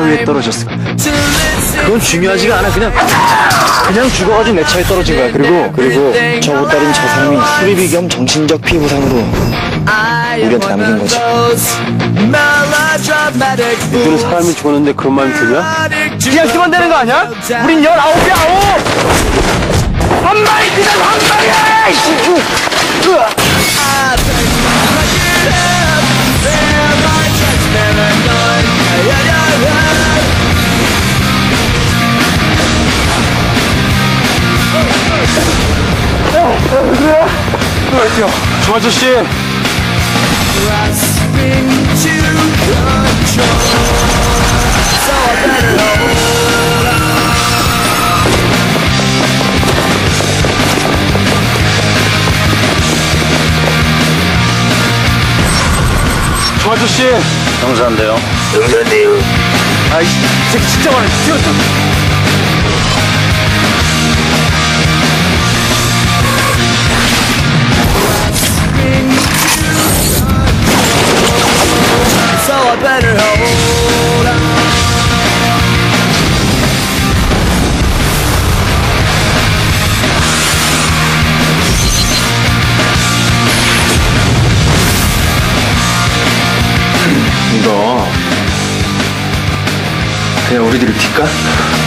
위에 떨어졌어. 그건 중요하지가 않아. 그냥 죽어가지고 내 차에 떨어진 거야. 그리고 저 보따리는 저 사람이 수리비 겸 정신적 피해 보상으로 우리한테 남긴 거지. 니들은 사람이 죽었는데 그런 마음이 드냐? 그냥 쓰면 되는 거 아니야? 우린 19이야. 한 방에 그냥 한 방에! 저 아저씨! 저 아저씨! 형사인데요. 아이, 새끼 진짜 많아. 뛰었어. So I better hold on. 이거 그냥 우리들이 튈까?